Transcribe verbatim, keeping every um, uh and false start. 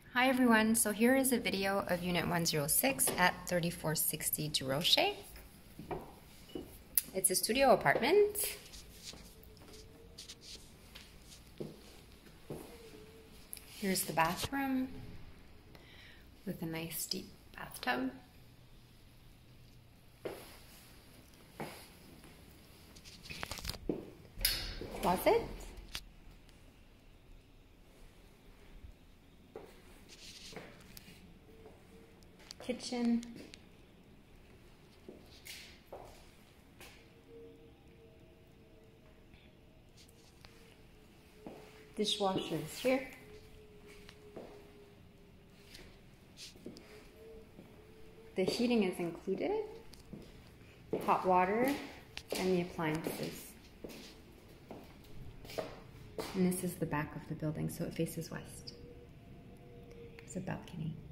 Hi everyone, so here is a video of Unit one oh six at thirty-four sixty Durocher. It's a studio apartment. Here's the bathroom with a nice deep bathtub. Closet. Kitchen. Dishwasher is here. The heating is included, hot water, and the appliances. And this is the back of the building, so it faces west. There's a balcony.